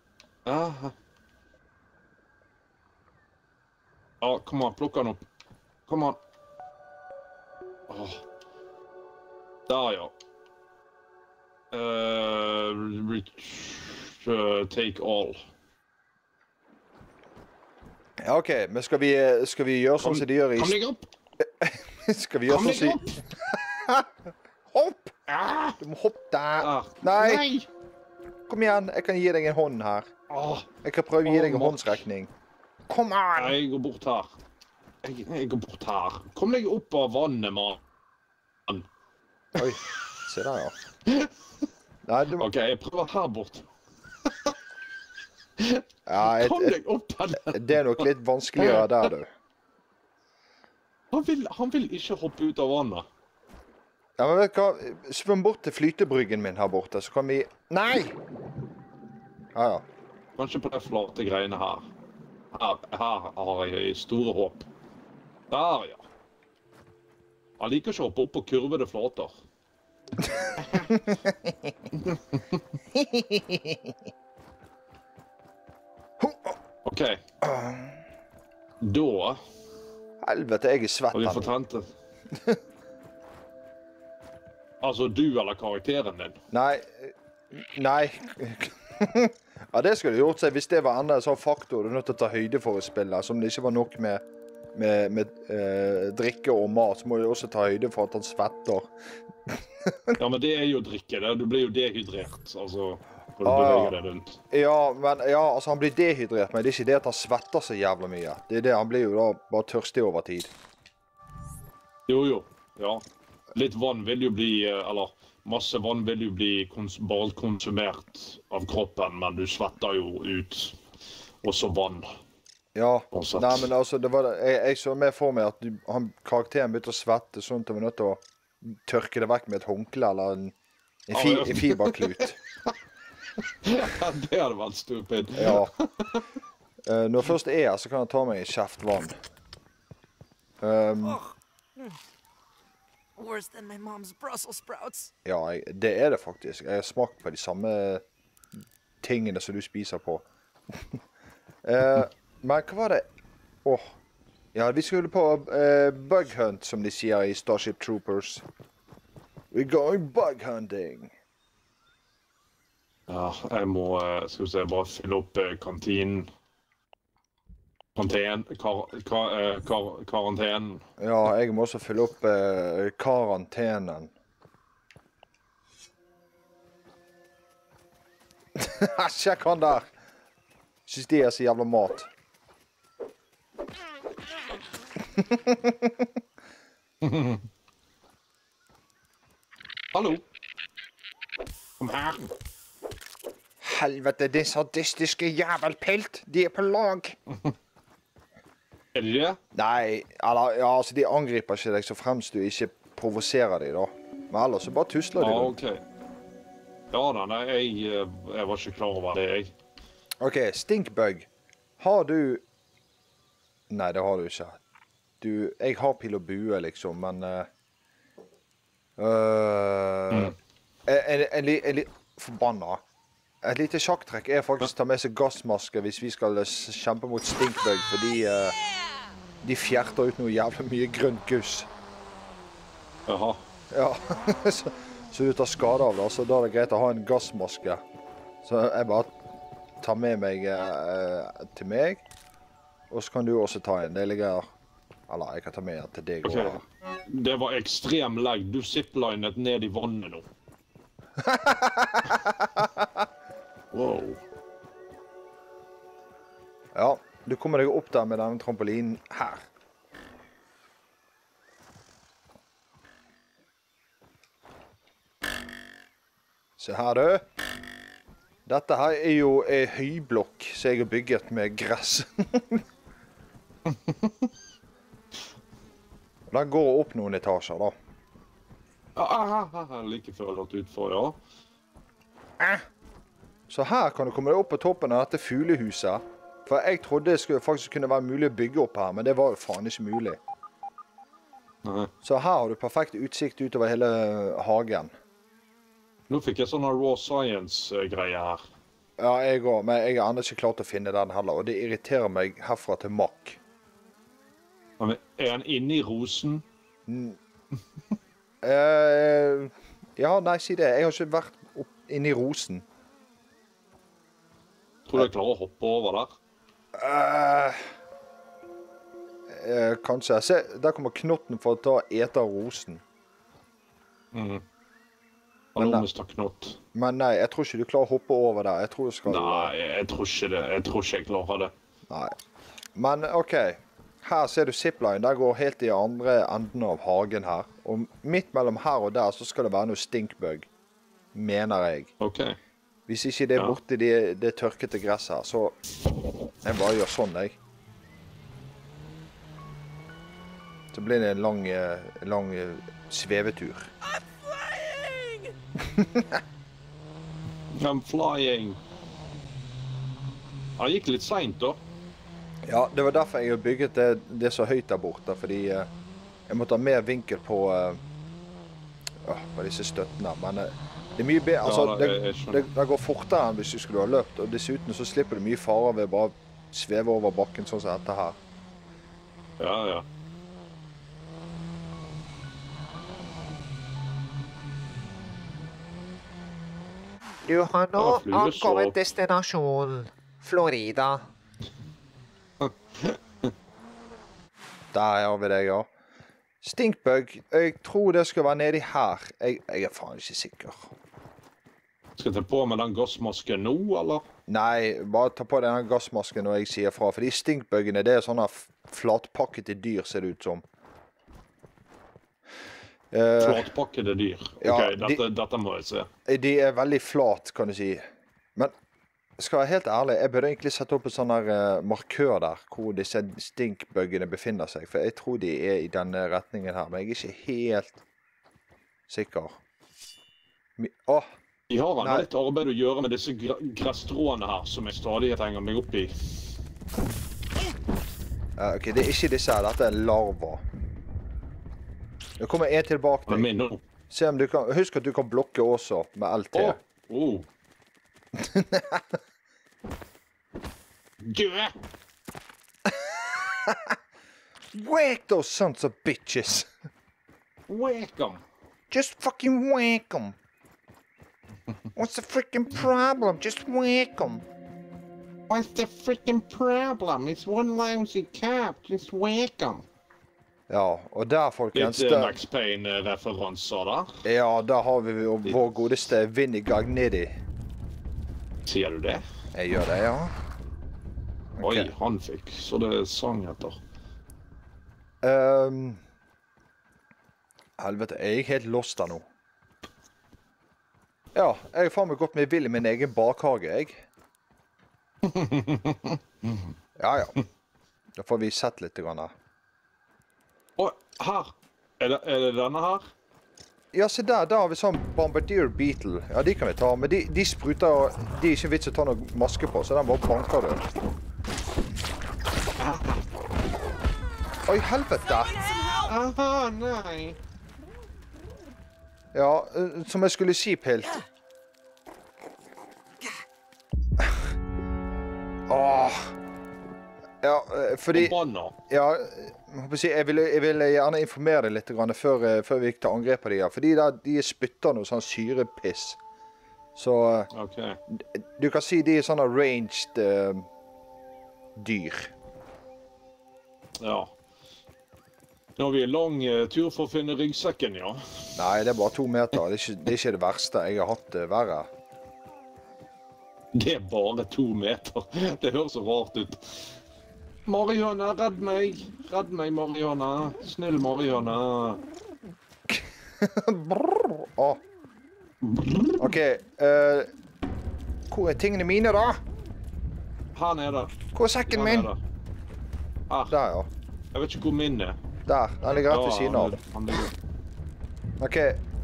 Speaker 2: Ja, kom an, plukk han opp. Kom an. Der, ja. Take all.
Speaker 1: Ja, ok, men skal vi gjøre sånn som de gjør i...
Speaker 2: Kom deg opp!
Speaker 1: Skal vi gjøre sånn som... Hopp! Du må hoppe der.
Speaker 2: Ah.
Speaker 1: Nei! Kom igjen, jeg kan gi deg en hånd her.
Speaker 2: Åh.
Speaker 1: Jeg kan prøve å gi deg en
Speaker 2: Mark.
Speaker 1: håndsrekning. Kom an!
Speaker 2: Jeg går bort her. Jeg går bort her. Kom deg opp av vannet, mann.
Speaker 1: Oi, se der, ja. Nei, du må...
Speaker 2: OK, jeg prøver her bort.
Speaker 1: Ja,
Speaker 2: Kom deg opp av den.
Speaker 1: det er nok litt vanskeligere der, du.
Speaker 2: Han vil ikke hoppe ut av vannet.
Speaker 1: Ja, men vet du hva? Svøm bort til flytebryggen min her borte, så kan vi... Nei! Ja, ja.
Speaker 2: Kanskje på de flate greiene her. Her har jeg store håp. Der, ja. Han liker ikke å hoppe opp på kurvede flater. OK. Da
Speaker 1: Helvete, jeg er svett
Speaker 2: har vi
Speaker 1: her
Speaker 2: fått
Speaker 1: nå.
Speaker 2: hentet. Altså du eller karakteren din?
Speaker 1: Nei. Nei. Ja, det skulle gjort seg hvis det var enda en sånn faktor du er nødt til å ta høyde for å spille, som det ikke var nok med drikke og mat, så må du også ta høyde for at han svetter.
Speaker 2: Ja, men det er jo drikke. Du blir jo dehydrert, altså, når du beveger deg rundt.
Speaker 1: Ja, men ja, altså han blir dehydrert, men det er ikke det at han svetter så jævla mye. Det er det, han blir jo da bare tørstig over tid.
Speaker 2: Jo, ja. Litt vann vil jo bli, eller masse vann vil jo bli bare konsumert av kroppen, men du svetter jo ut også vann.
Speaker 1: Ja,
Speaker 2: Sånn
Speaker 1: nei,
Speaker 2: sett.
Speaker 1: men altså, det var, jeg så med for meg at karakteren begynte å svette, sånn at du var nødt til å tørke det vekk med et håndkle eller en fiberklut.
Speaker 2: Ja, det hadde vært stupid.
Speaker 1: Ja. Når jeg først er her, så kan jeg ta meg en kjeft vann.
Speaker 3: Worse than my mom's Brussels sprouts.
Speaker 1: Ja, det er det faktisk. Jeg har smakt på de samme tingene som du spiser på. Men hva var det? Åh. Ja, vi skulle på bug hunt, som de sier i Starship Troopers. We're going bug hunting.
Speaker 2: Ja, jeg må, skal vi se, bare fylle opp kantinen. Karantenen.
Speaker 1: Ja, jeg må også fylle opp karantenen. Sjekk han der. Synes de er så jævla mat.
Speaker 2: Hallo. Kom her.
Speaker 1: Helvete, din sadistiske jævelpelt. De er på lag.
Speaker 2: Er de det?
Speaker 1: Nei, eller, ja, altså de angriper ikke deg så fremst du ikke provoserer dem da. Men ellers så bare tusler de rundt.
Speaker 2: Ok. Ja da, nei, jeg var ikke klar over det, jeg.
Speaker 1: Ok, stinkbug. Har du... Nei, det har du ikke. Jeg har pil og bue, liksom, men... Forbanna. Et lite sjakktrekk er faktisk å ta med seg gassmasker hvis vi skal kjempe mot stinkbug, fordi de fjerter ut noe jævlig mye grønt guss.
Speaker 2: Jaha.
Speaker 1: Ja, så du tar skade av det, så da er det greit å ha en gassmaske. Så jeg bare tar med meg til meg, og så kan du også ta en. Det ligger... Eller, jeg kan ta med en til deg.
Speaker 2: Ok. Det var ekstrem legg. Du ziplinet ned i vannet nå. Wow.
Speaker 1: Ja, du kommer deg opp der med denne trampolinen her. Se her, du. Dette her er jo en høyblokk som jeg har bygget med gress. Den går opp noen etasjer, da.
Speaker 2: Like før lagt utfor, ja.
Speaker 1: Så her kan du komme deg opp på toppen av dette fuglehuset. For jeg trodde det faktisk kunne være mulig å bygge opp her, men det var jo faen ikke mulig.
Speaker 2: Nei.
Speaker 1: Så her har du perfekt utsikt utover hele hagen.
Speaker 2: Nå fikk jeg sånne raw science-greie her.
Speaker 1: Ja, jeg òg, men jeg har ennå ikke klart å finne den heller, og det irriterer meg herfra til makk.
Speaker 2: Men er han inne i rosen?
Speaker 1: Ja, nei, si det. Jeg har ikke vært inne i rosen.
Speaker 2: Tror du jeg klarer å hoppe over der?
Speaker 1: Kanskje. Se, der kommer knotten for å ete rosen.
Speaker 2: Hallo, Mr. Knott.
Speaker 1: Men nei, jeg tror ikke du klarer å hoppe over der. Jeg tror du skal...
Speaker 2: Nei, jeg tror ikke det. Jeg tror ikke jeg klarer det.
Speaker 1: Nei. Men OK. Her ser du zipline. Der går helt i andre enden av hagen her. Og midt mellom her og der så skal det være noe stinkbug. Mener jeg.
Speaker 2: OK.
Speaker 1: Hvis ikke det er borti det tørkete gresset her, så... Jeg bare gjør sånn, jeg. Så blir det en lang svevetur.
Speaker 2: I'm flying. Han gikk litt sent da.
Speaker 1: Ja, det var derfor jeg har bygget det så høyt der borte, fordi jeg måtte ha mer vinkel på disse støttene, men det er mye bedre, altså det går fortere enn hvis du skulle ha løpt, og dessuten så slipper du mye farer ved bare sveve over bakken sånn som dette her.
Speaker 2: Ja, ja.
Speaker 4: Du har nå ankommet destinasjonen Florida.
Speaker 1: Der har vi det, ja. Stinkbug, jeg tror det skal være nedi her. Jeg er faen ikke sikker.
Speaker 2: Skal jeg ta på med den gassmasken nå, eller?
Speaker 1: Nei, bare ta på denne gassmasken når jeg sier fra, fordi stinkbugene, det er sånne flatpakkete dyr, ser det ut som.
Speaker 2: Flatpakkede dyr.
Speaker 1: Ja,
Speaker 2: ok, dette må jeg se.
Speaker 1: De er veldig flat, kan du si. Men, skal jeg være helt ærlig, jeg burde egentlig sette opp en sånn her markør der, hvor disse stinkbugene befinner seg, for jeg tror de er i denne retningen her, men jeg er ikke helt sikker.
Speaker 2: De har litt arbeid å gjøre med disse gresstråene her, som jeg stadig henger meg opp i.
Speaker 1: Ok, det er ikke disse her, dette er larva. Det kommer en tilbake til.
Speaker 2: Men nå.
Speaker 1: Se om du kan, husk at du kan blokke også med LT.
Speaker 2: Dø!
Speaker 1: Whack those sons of bitches!
Speaker 2: Whack them!
Speaker 1: Just fucking whack them! What's the freaking problem? Just whack them!
Speaker 5: What's the freaking problem? It's one lousy cap. Just whack them.
Speaker 1: Ja, og der, folkens...
Speaker 2: Litt Max Payne-referanser der.
Speaker 1: Ja, der har vi jo vår godeste Vinny Gagnetti.
Speaker 2: Sier du det?
Speaker 1: Jeg gjør det, ja.
Speaker 2: Oi, han fikk. Så det sang etter.
Speaker 1: Helvete, jeg er helt lost der nå. Ja, jeg har faen meg gått med vill i min egen bakhage, jeg. Ja, ja. Da får vi sett litt grann her.
Speaker 2: Her! Er det denne her?
Speaker 1: Ja, se der har vi sånn Bombardier Beetle. Ja, de kan vi ta, men de spruter, de er ikke vits å ta noen maske på, så den bare banker du. Oi, helvete!
Speaker 5: Aha, nei.
Speaker 1: Ja, som jeg skulle si, Pilt. Ja, fordi... Ja, jeg vil gjerne informere deg litt før vi gikk til angrep på de her. Fordi de spytter noe sånn syrepiss. Så du kan si de er sånne ranged dyr.
Speaker 2: Ja. Nå har vi en lang tur for å finne ryggsekken, ja.
Speaker 1: Nei, det er bare 2 meter. Det er ikke det verste. Jeg har hatt det verre.
Speaker 2: Det er bare 2 meter. Det høres så rart ut.
Speaker 5: Mariana, redd meg. Redd meg, Mariana. Snill Mariana.
Speaker 1: Ok, hvor er tingene mine da?
Speaker 2: Her nede.
Speaker 1: Hvor er sekken min?
Speaker 2: Her.
Speaker 1: Der, ja.
Speaker 2: Jeg vet ikke hvor min er.
Speaker 1: Der, den ligger rett ved siden av. Ok,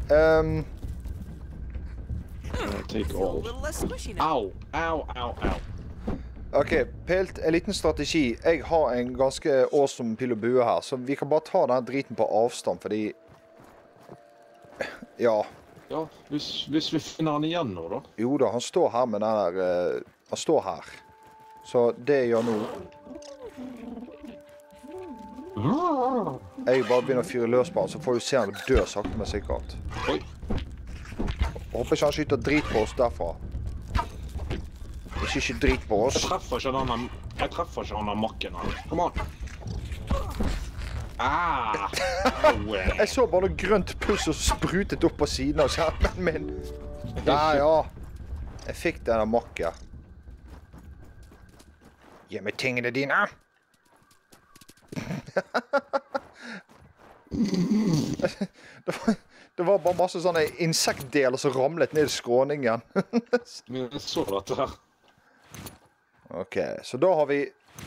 Speaker 2: take all. Au, au, au, au.
Speaker 1: Ok, Pilt, en liten strategi. Jeg har en ganske awesome pil og bue her, så vi kan bare ta den driten på avstand, fordi... Ja.
Speaker 2: Ja, hvis vi finner han igjen nå, da.
Speaker 1: Jo da, han står her med den der... Han står her. Så det jeg gjør nå... Jeg bare begynner å fyre løs på han, så får du se han dø sakte, men sikkert.
Speaker 2: Oi.
Speaker 1: Håper ikke han skyter drit på oss derfra. Ikke drit på oss.
Speaker 2: Jeg treffer ikke han av makken her. Kom an. Ah!
Speaker 1: Jeg så bare noe grønt puss som sprutet opp på siden av skjermen min. Der, ja. Jeg fikk den av Makke. Gi meg tingene dine. Det var bare masse sånne insektdeler som ramlet ned i skråningen.
Speaker 2: Jeg så dette her.
Speaker 1: Ok, så da har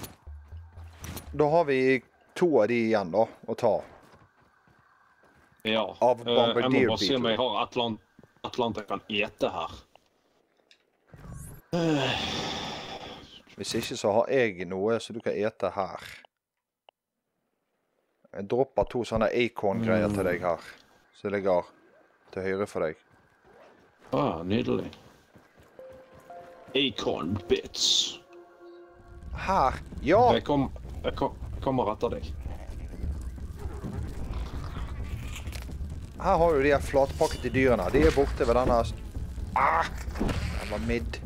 Speaker 1: vi 2 av de igjen da, å ta.
Speaker 2: Ja,
Speaker 1: Av
Speaker 2: jeg må
Speaker 1: Bombardier
Speaker 2: bare se om
Speaker 1: Beetle.
Speaker 2: jeg har et eller annet jeg kan ete her.
Speaker 1: Hvis ikke så har jeg noe så du kan ete her. Jeg dropper 2 sånne acorn-greier til deg her. Så det ligger til høyre for deg.
Speaker 2: Ah, nydelig. Acorn bits.
Speaker 1: Her! Ja!
Speaker 2: Jeg kommer etter deg.
Speaker 1: Her har du de her flatpakkete dyrene. De er borte ved denne... Ah! Den var midd.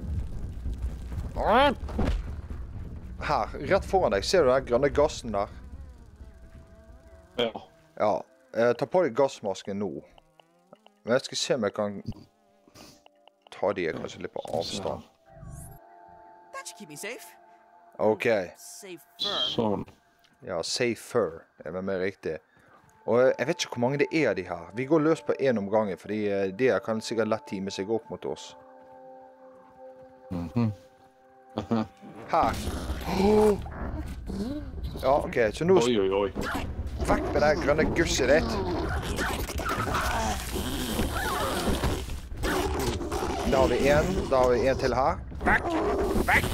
Speaker 1: Her, rett foran deg. Ser du den grønne gassen der?
Speaker 2: Ja.
Speaker 1: Ja. Ta på deg gassmasken nå. Men jeg skal se om jeg kan ta de kanskje litt på avstand.
Speaker 3: That should keep me safe.
Speaker 1: Ok.
Speaker 3: Safer.
Speaker 2: Sånn.
Speaker 1: Ja, safer er vel mer riktig. Og jeg vet ikke hvor mange det er de her. Vi går løs på en om gangen, fordi de her kan sikkert lett time seg opp mot oss. Her. Ja, ok, så nå
Speaker 2: Oi, oi, oi.
Speaker 1: vekk med det grønne gusset ditt. Da har vi en til her. Vekk, vekk.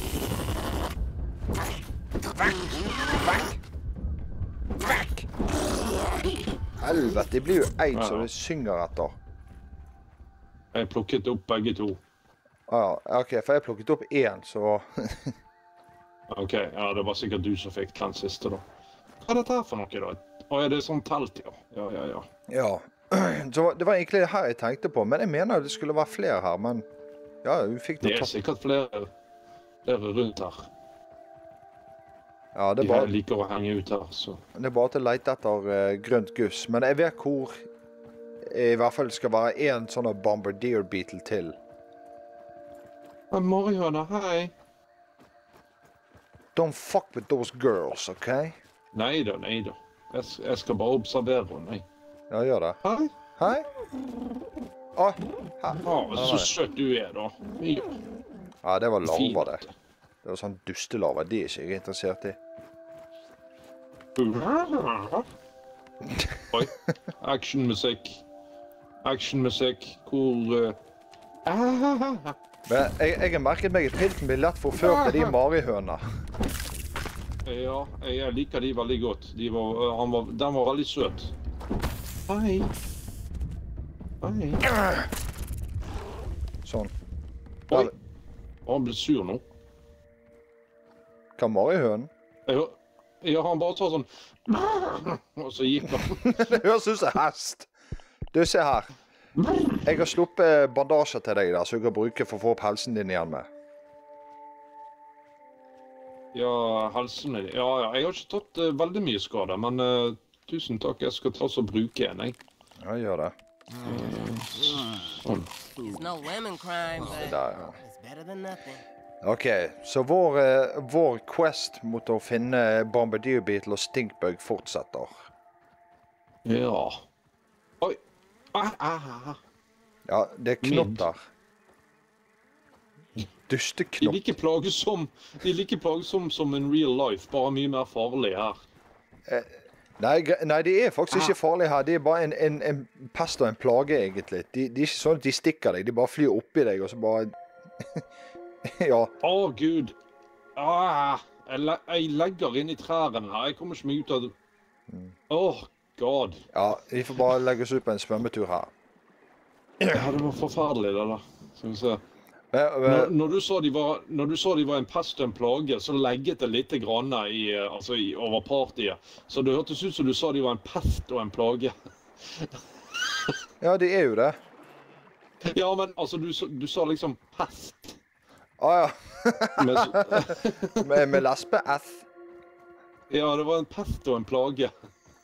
Speaker 1: Vekk, vekk. Vekk. Helvete, det blir jo eid så det synger etter.
Speaker 2: Jeg plukket opp begge 2.
Speaker 1: Ah, ja, ok, for jeg plukket opp 1, så...
Speaker 2: Ok, ja, det var sikkert du som fikk den siste da. Hva er dette her for noe da? Å, er det sånn telt, ja? Ja.
Speaker 1: Ja, så det var egentlig det her jeg tenkte på, men jeg mener det skulle være flere her, men... Ja, vi fikk
Speaker 2: Det
Speaker 1: noe
Speaker 2: er
Speaker 1: tatt.
Speaker 2: sikkert flere rundt her.
Speaker 1: Ja, det
Speaker 2: De
Speaker 1: er,
Speaker 2: liker å henge ut her, så...
Speaker 1: det er bare til å lete etter grønt guss, men jeg vet hvor i hvert fall skal være en sånn Bombardier Beetle til.
Speaker 2: Marihøna, hei!
Speaker 1: Don't fuck with those girls, ok?
Speaker 2: Neida. Jeg skal bare observere henne, jeg.
Speaker 1: Ja, gjør det.
Speaker 2: Hei!
Speaker 1: Hei? Å, her.
Speaker 2: Så søt du er da.
Speaker 1: Ja, det var larver
Speaker 2: Fint.
Speaker 1: det. Det var sånn dustelarver, de er ikke jeg interessert i.
Speaker 2: Oi, actionmusikk. Hvor...
Speaker 1: Men jeg har merket meg at pilten blir lett forført med de marihøner.
Speaker 2: Ja, jeg liker de veldig godt. Den var veldig søt. Hei.
Speaker 1: Sånn.
Speaker 2: Oi, han ble sur nå.
Speaker 1: Hva marihønen?
Speaker 2: Ja, han bare tar sånn... Og så gikk han.
Speaker 1: Det høres ut som hest. Du, se her. Jeg har sluppet bandasjer til deg der, så du kan bruke for å få opp helsen din igjen med.
Speaker 2: Ja, helsen min. Ja, jeg har ikke tatt veldig mye skade, men tusen takk, jeg skal ta så bruke en, jeg.
Speaker 1: Ja, gjør det.
Speaker 2: Sånn.
Speaker 3: It's no lemon crime, but
Speaker 1: Der, ja.
Speaker 3: it's better than nothing.
Speaker 1: Ok, så vår quest mot å finne Bombardier Beetle og Stinkbug fortsetter.
Speaker 2: Ja. Oi.
Speaker 1: Ja, det er knopp der.
Speaker 2: De
Speaker 1: Dusteknopp.
Speaker 2: er like plagsom som in real life, bare mye mer farlig her.
Speaker 1: Nei, de er faktisk ikke farlige her. De er bare en pest og en plage, egentlig. De er ikke sånn at de stikker deg. De bare flyr oppi deg, og så bare... Ja.
Speaker 2: Å, Gud. Jeg legger inn i trærne her. Jeg kommer ikke meg ut av det. God.
Speaker 1: Ja, vi får bare legge oss ut på en svømmetur her.
Speaker 2: Ja, det var forferdelig, det da. Skal vi se. Når du sa de var en pest og en plage, så legget det litt grann over partiet. Så det hørtes ut som du sa de var en pest og en plage.
Speaker 1: Ja, de er jo det.
Speaker 2: Ja, men altså, du sa liksom pest.
Speaker 1: Ja.
Speaker 2: Med
Speaker 1: Med lesbe-F.
Speaker 2: Ja, det var en pest og en plage.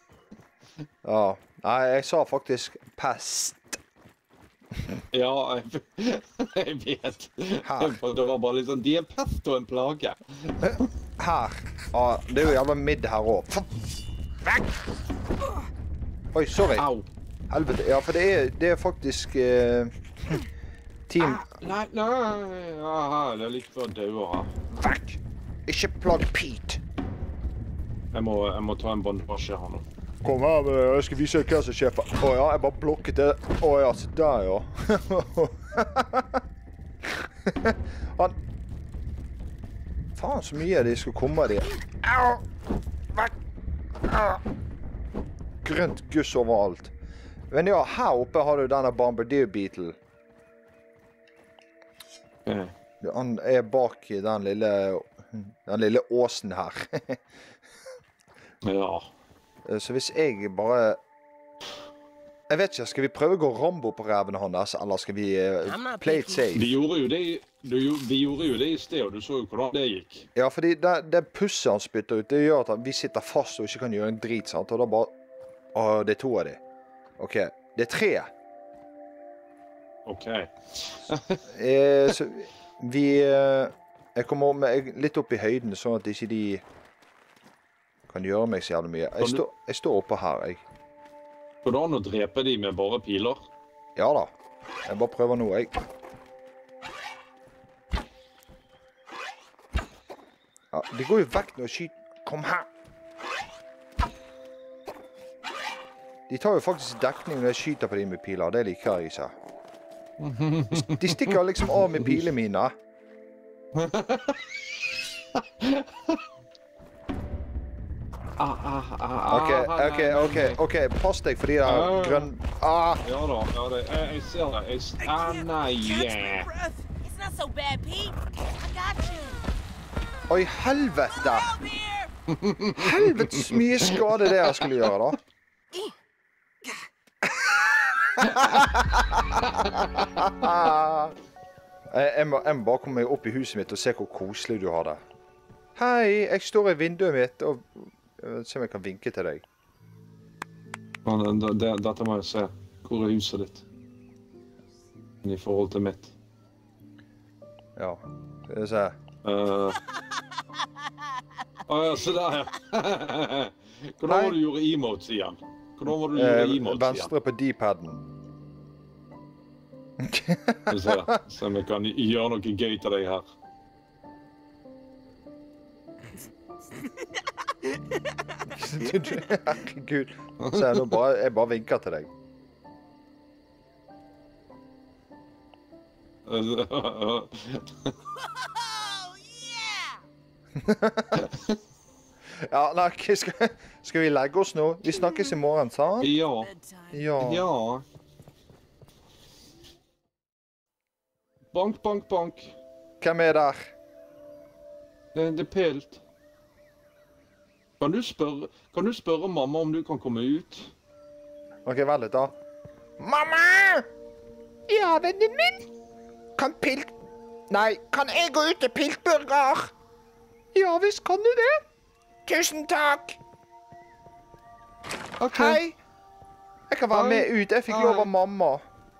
Speaker 1: Ja. Nei, jeg sa faktisk pest.
Speaker 2: Ja, jeg vet. For det var bare litt sånn, de er pest og en plage.
Speaker 1: Her. Ja, det er jo jævla midd her også. Vekk! Oi, sorry.
Speaker 2: Au.
Speaker 1: Helvete. Ja, for det er faktisk team...
Speaker 2: Nei, aha, det er litt for døde her.
Speaker 1: Vekk! Ikke plag Pete.
Speaker 2: Jeg må ta en bandasje her nå.
Speaker 1: Kom her, jeg skal vise deg hva som skjer. Åja, jeg bare blokket det. Åja, så der, ja. Han... Faen, så mye de skal komme av de. Au! Vekk! Au! Grønt guss overalt. Men ja, her oppe har du denne Bombardier Beetle. Han er bak i den lille åsen her.
Speaker 2: Ja.
Speaker 1: Så hvis jeg bare... Jeg vet ikke, skal vi prøve å gå Rambo på ræven hans, eller skal vi play it safe?
Speaker 2: Vi gjorde jo det i sted, og du så jo hvordan det gikk.
Speaker 1: Ja, fordi det pusset han spytter ut, det gjør at vi sitter fast og ikke kan gjøre en drit, sant? Og da bare... Åh, det er 2 av de. Ok, det er 3.
Speaker 2: Ok.
Speaker 1: Så vi... Jeg kommer litt opp i høyden, sånn at ikke de kan gjøre meg så jævlig mye. Jeg står oppe her, jeg.
Speaker 2: Går det an å drepe de med bare piler?
Speaker 1: Ja da. Jeg bare prøver nå, jeg. Ja, de går jo vekk når jeg skyter. Kom her! De tar jo faktisk dekning når jeg skyter på de med piler. Det liker jeg ikke. De stikker liksom av med pilene mine. Ok. Pass deg for de der grønn...
Speaker 2: Ja da, jeg ser det. Nei,
Speaker 3: Catch my breath. It's not so bad, Pete. I got you.
Speaker 1: Oi, helvete!
Speaker 3: Help here.
Speaker 1: Helvetes mye skade det jeg skulle gjøre, da. Jeg må bare komme opp i huset mitt og se hvor koselig du har det. Hei, jeg står i vinduet mitt og se om jeg kan vinke til deg.
Speaker 2: Dette må jeg se. Hvor er huset ditt? I forhold til mitt.
Speaker 1: Ja, skal vi se.
Speaker 2: Ja, se der, ja. Hvordan var du gjorde emotes igjen? Hvordan var du gjorde emotes igjen?
Speaker 1: Venstre på D-padden.
Speaker 2: Se om jeg kan gjøre noe gøy til deg her.
Speaker 1: Herregud. Se, jeg bare vinker til deg.
Speaker 3: Oh, yeah!
Speaker 1: Ja, nei, skal vi legge oss nå? Vi snakkes i morgen, sant?
Speaker 2: Ja.
Speaker 3: Bedtime.
Speaker 2: Ja. Bank, bank, bank.
Speaker 1: Hvem er der?
Speaker 2: Det er Pilt. Kan du spørre mamma om du kan komme ut?
Speaker 1: Ok, vent litt da. Mamma! Ja, vennen min? Kan Pilt... Nei, kan jeg gå ut til Piltburger? Ja, visst kan du det. Tusen takk.
Speaker 2: Ok.
Speaker 1: Hei. Jeg kan være med ut. Jeg fikk lov av mamma.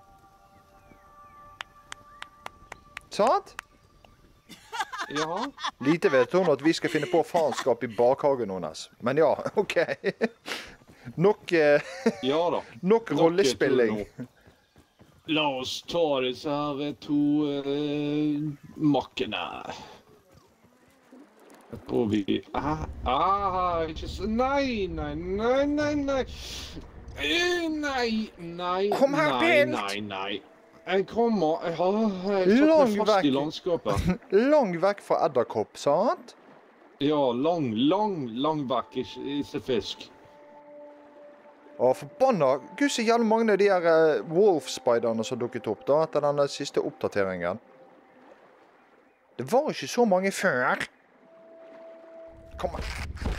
Speaker 1: Sant?
Speaker 2: Ja.
Speaker 1: Lite vet hun at vi skal finne på faenskap i bakhagen hennes. Men ja, ok. Nok
Speaker 2: Ja da.
Speaker 1: nok rollespilling.
Speaker 2: La oss ta disse her 2 makkene. Jeg tror vi... ikke så... Nei. Nei.
Speaker 1: Kom her, Pilt!
Speaker 2: Nei. Jeg kommer... Jeg satt meg fast i landskapet.
Speaker 1: Lang vekk fra edderkopp, sant?
Speaker 2: Ja, lang vekk, ikke fisk.
Speaker 1: Å, forbanna. Gud, så jævlig mange av de her wolf-spiderne som dukket opp da, etter denne siste oppdateringen. Det var ikke så mange før. Kom her.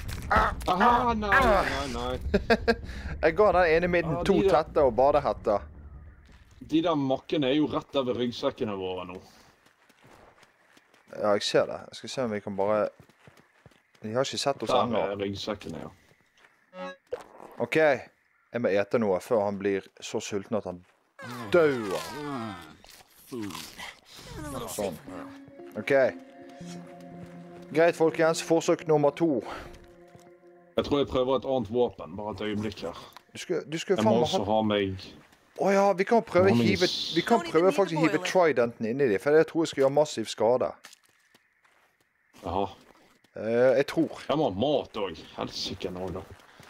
Speaker 2: Nei.
Speaker 1: Jeg ga den ene midten 2
Speaker 2: de der-
Speaker 1: tette og badehette.
Speaker 2: De der makkene er jo rett over ryggsekkene våre nå.
Speaker 1: Ja, jeg ser det. Jeg skal se om vi kan bare... De har ikke sett oss
Speaker 2: Der
Speaker 1: ennå.
Speaker 2: er ryggsekkene, ja.
Speaker 1: Ok, Jeg må ete noe før han blir så sulten at han dør. Sånn. Ok. Greit, folkens. Forsøk nummer 2.
Speaker 2: Jeg tror jeg prøver et annet våpen, bare et øyeblikk her.
Speaker 1: Du skulle
Speaker 2: Jeg må også ha meg...
Speaker 1: Åja, vi kan prøve
Speaker 2: Nå må vi
Speaker 1: faktisk hive tridenten inn i dem, for jeg tror jeg skal gjøre massiv skade.
Speaker 2: Jaha.
Speaker 1: Jeg tror.
Speaker 2: Jeg må ha mat også. Helsike nå da.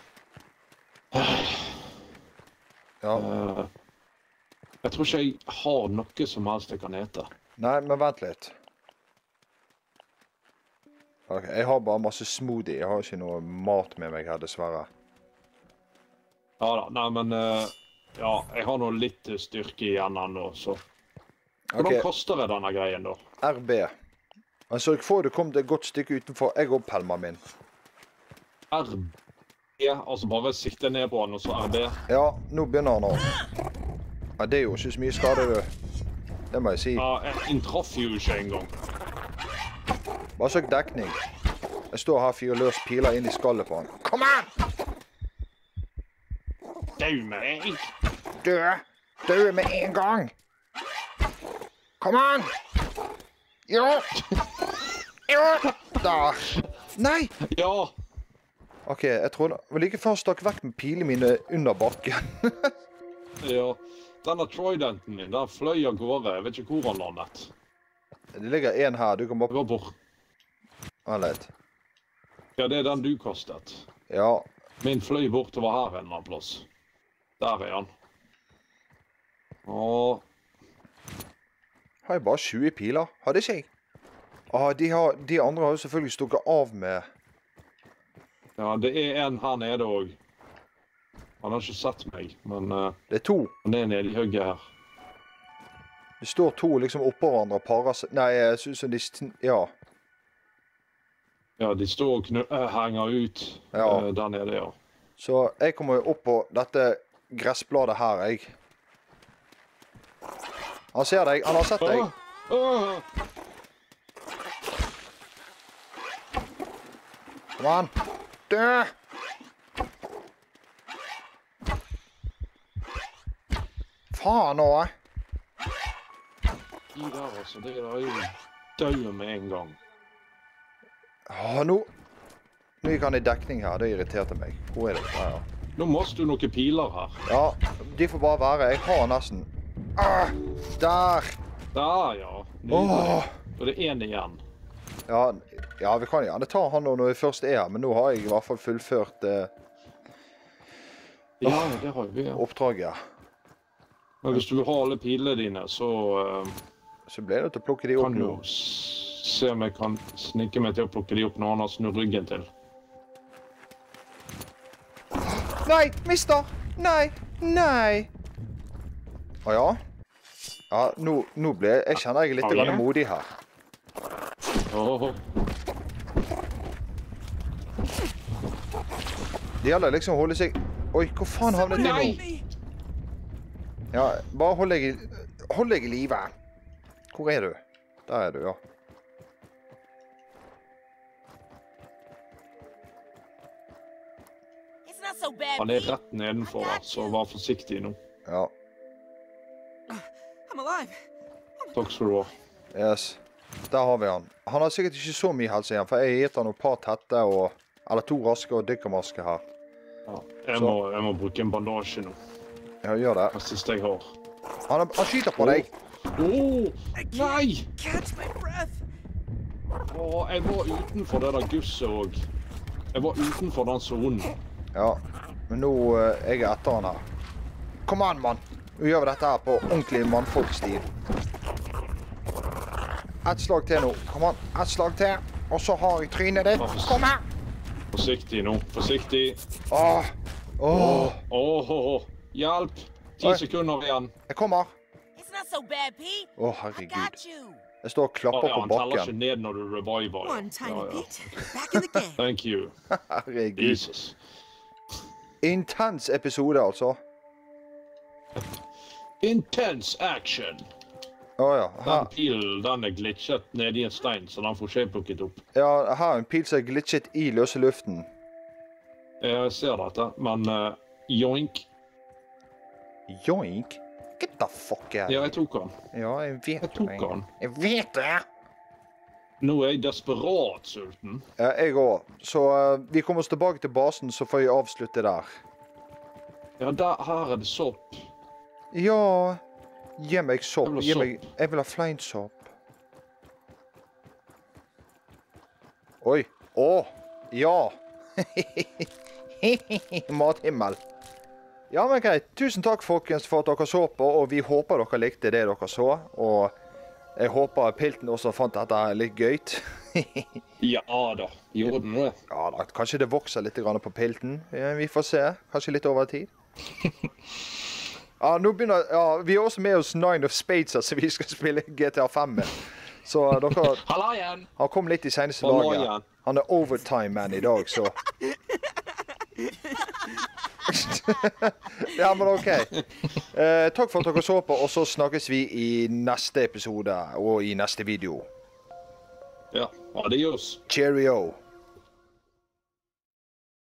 Speaker 1: Ja.
Speaker 2: Jeg tror ikke jeg har noe som helst jeg kan ete.
Speaker 1: Nei, men vent litt. Ok, jeg har bare masse smoothie. Jeg har ikke noe mat med meg her, dessverre.
Speaker 2: Ja da, nei, men... ja, jeg har noe litt styrke igjen ennå, så... Hvordan koster jeg denne greien da?
Speaker 1: RB. Altså, jeg får du kom et godt stykke utenfor egg-opphelmer min.
Speaker 2: RB? Altså bare sikte ned på den, og så RB?
Speaker 1: Ja, nå begynner han å. Ja, det er jo ikke så mye skade, du. Det må jeg si.
Speaker 2: Ja, jeg traff jo ikke engang.
Speaker 1: Bare søk dekning. Jeg står her 4 løs piler inn i skallet på han. Kom an!
Speaker 2: Dau med deg!
Speaker 1: Dø med en gang! Kom an! Ja! Ja! Der! Nei!
Speaker 2: Ja!
Speaker 1: Ok, jeg tror det var like før stakk vekk med pilene mine under bakken.
Speaker 2: Ja, denne tridenten min, den fløy av gårde. Jeg vet ikke hvor han landet.
Speaker 1: Det ligger en her, du kan
Speaker 2: Det
Speaker 1: bare...
Speaker 2: var bort.
Speaker 1: Anledd.
Speaker 2: Ja, det er den du kastet.
Speaker 1: Ja,
Speaker 2: Min fløy bortover her en eller annen plass. Der er han. Åh,
Speaker 1: har jeg bare 20 piler? Hadde ikke jeg? De andre har jo selvfølgelig stukket av med...
Speaker 2: ja, det er en her nede også. Han har ikke sett meg, men
Speaker 1: Det er 2.
Speaker 2: han er nede i hugget her.
Speaker 1: Det står 2 liksom oppå hverandre og parer seg... Nei, jeg synes de... Ja.
Speaker 2: Ja, de står og henger ut der nede, ja.
Speaker 1: Så jeg kommer jo opp på dette gressbladet her, jeg. Han ser deg, han har sett deg. Kom an. Dø! Faen nå.
Speaker 2: De der, altså, det er jo døde med en gang.
Speaker 1: Nå gikk han i dekning her, det irriterte meg. Hvor er det? Ja.
Speaker 2: Nå måste du noen piler her.
Speaker 1: Ja, de får bare være. Jeg har nesten. Der!
Speaker 2: Der, ja. Nydelig. Og det er en igjen.
Speaker 1: Ja, vi kan gjerne ta han når vi først er her, men nå har jeg i hvert fall fullført
Speaker 2: Ja, det har vi, ja.
Speaker 1: oppdraget.
Speaker 2: Men hvis du vil ha alle pilene dine, så
Speaker 1: Så ble det til å plukke de opp
Speaker 2: kan du
Speaker 1: nå.
Speaker 2: se om jeg kan snike meg til å plukke de opp når han har snudd ryggen til.
Speaker 1: Nei, mister! Nei! Nei! Ja? Ja, nå ble jeg kjenner jeg litt grann modig her. Det gjelder liksom å holde seg... Oi, hvor faen havnet de nå? Ja, bare hold deg i live. Hvor er du? Der er du, ja.
Speaker 2: Han er rett nedenfor, så vær forsiktig nå.
Speaker 1: Ja.
Speaker 2: Takk skal du ha.
Speaker 1: Yes. Der har vi han. Han har sikkert ikke så mye helse igjen, for jeg har gitt han et par tette og... Eller 2 raske og dykkermaske her.
Speaker 2: Ja, jeg må bruke en bandasje nå.
Speaker 1: Ja, gjør det.
Speaker 2: Det siste jeg har.
Speaker 1: Han skyter på deg.
Speaker 2: Nei!
Speaker 3: Catch my breath.
Speaker 2: Jeg var utenfor det der gusset også. Jeg var utenfor den zonen.
Speaker 1: Ja, men nå er jeg etter han her. Kom an, mann. Nå gjør vi dette her på ordentlig mannfolkstil. Et slag til nå. Kom an, et slag til. Og så har jeg trynet ditt. Kom her!
Speaker 2: Forsiktig nå, forsiktig. Hjelp! 10 sekunder igjen.
Speaker 1: Jeg kommer.
Speaker 3: Not so bad, Pete.
Speaker 1: Herregud. Jeg står og klapper på
Speaker 2: Han teller
Speaker 1: bakken.
Speaker 2: ikke ned når du reviver.
Speaker 3: One tiny Pete. Back in the game.
Speaker 2: Thank you.
Speaker 1: Herregud.
Speaker 2: Jesus.
Speaker 1: Intens episode, altså.
Speaker 2: Intense action.
Speaker 1: Ja.
Speaker 2: Den pilen, den er glitchet ned i en stein, så den får ikke plukket opp.
Speaker 1: Ja, her er en pil som er glitchet i løse luften.
Speaker 2: Jeg ser dette, men joink.
Speaker 1: Joink? Get the fuck out.
Speaker 2: Ja, jeg tok han.
Speaker 1: Ja, jeg vet
Speaker 2: Jeg tok han.
Speaker 1: Jeg vet det!
Speaker 2: Nå er jeg desperat sulten.
Speaker 1: Ja, jeg òg. Så vi kommer oss tilbake til basen, så får vi avslutte der.
Speaker 2: Ja, her er det sopp.
Speaker 1: Ja, gi meg sopp.
Speaker 2: Jeg vil ha
Speaker 1: Jeg vil ha fleinsopp. Oi. Å, ja. Mathimmel. Ja, men greit. Tusen takk, folkens, for at dere så på, og vi håper dere likte det dere så. Og jeg håper Pilten også fant dette litt gøyt.
Speaker 2: Ja da, gjorde den det?
Speaker 1: Ja da, kanskje det vokser litt grann på Pilten. Ja, vi får se. Kanskje litt over tid. Ja, nå begynner... Ja, vi er også med oss Nine of Spades, så vi skal spille GTA 5 med. Så dere...
Speaker 2: Halla igjen!
Speaker 1: Han kom litt i seneste
Speaker 2: Halla
Speaker 1: laget.
Speaker 2: igjen.
Speaker 1: Han er overtime-man i dag, så... Ja, men ok. Takk for at dere så på, og så snakkes vi i neste episode og i neste video.
Speaker 2: Ja, adios.
Speaker 1: Cheerio.